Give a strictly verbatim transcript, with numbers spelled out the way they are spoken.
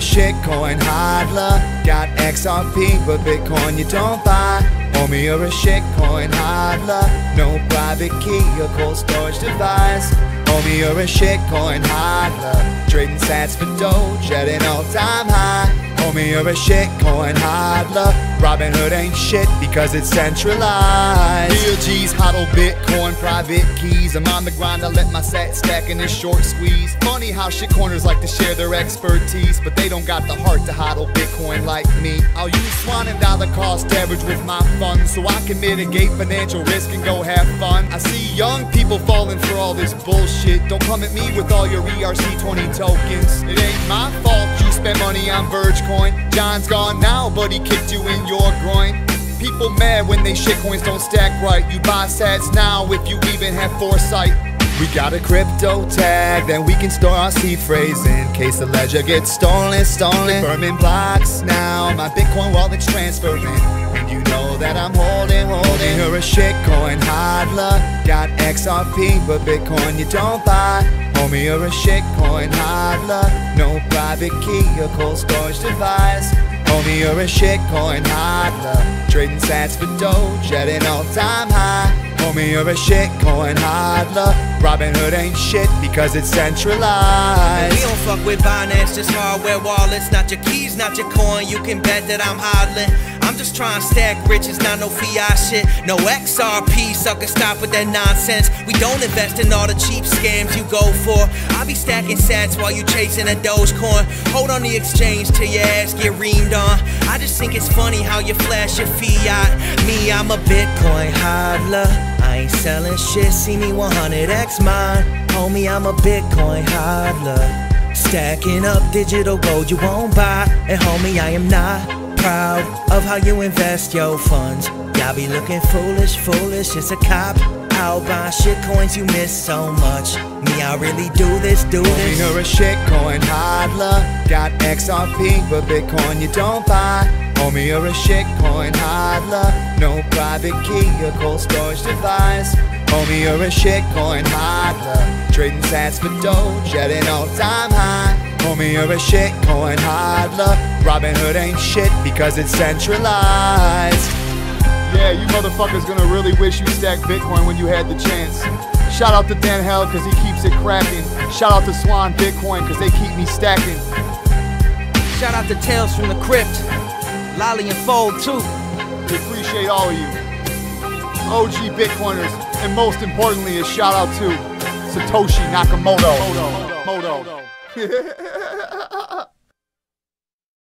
shitcoin hodler. Got X R P, but Bitcoin you don't buy. Homie, you're a shitcoin hodler. No private key or cold storage device. Homie, you're a shitcoin hodler. Trading sats for Doge at an all-time high. Homie, you're a shitcoin hodler. Robinhood ain't shit because it's centralized. Real G's hodl Bitcoin, private keys. I'm on the grind, I let my sat stack in this short squeeze. Funny how shitcoiners like to share their expertise, but they don't got the heart to hodl Bitcoin like me. I'll use Swan and dollar cost average with my funds, so I can mitigate financial risk and go have fun. I see young people falling for all this bullshit. Don't come at me with all your E R C twenty tokens. It ain't my fault you spent money on Vergecoin. John's gone now, but he kicked you in your groin. People mad when they shitcoins don't stack right. You buy sats now if you even have foresight. We got a crypto tag, then we can store our seed phrase in case the ledger gets stolen, stolen. Burning blocks now, my Bitcoin wallet's transferring, and you know that I'm holding, holding. You're a shitcoin hodler. Got X R P, but Bitcoin you don't buy. Homie, you're a shitcoin hodler. No private key or cold storage device. Homie, you're a shitcoin hodler. Trading sats for Doge at an all-time high. Homie, you're a shitcoin hodler. Robinhood ain't shit because it's centralized. We don't fuck with Binance, just hardware wallets. Not your keys, not your coin, you can bet that I'm hodling. I'm just trying to stack riches, not no fiat shit. No X R P, sucker, stop with that nonsense. We don't invest in all the cheap scams you go for. I be stacking sats while you chasing a Dogecoin. Hold on the exchange till your ass get reamed on. I just think it's funny how you flash your fiat. Me, I'm a Bitcoin hodler. I ain't selling shit, see me one hundred X mine. Homie, I'm a Bitcoin hodler. Stacking up digital gold you won't buy. And homie, I am not proud of how you invest your funds. Y'all be looking foolish, foolish, it's a cop out. Buying shitcoins, you miss so much. Me, I really do this, do this. Homie, you're a shitcoin hodler. Got X R P, but Bitcoin you don't buy. Homie, you're a shitcoin hodler. No private key or cold storage device. Homie, you're a shitcoin hodler. Trading sats for Doge at an all-time high. Homie, you're a shitcoin hodler. Robinhood ain't shit because it's centralized. Yeah, you motherfuckers gonna really wish you stacked Bitcoin when you had the chance. Shout out to Dan Hell cause he keeps it cracking. Shout out to Swan Bitcoin cause they keep me stacking. Shout out to Tales from the Crypt, Lolly and Fold too. We appreciate all of you. O G Bitcoiners, and most importantly a shout out to Satoshi Nakamoto. Moto. Moto.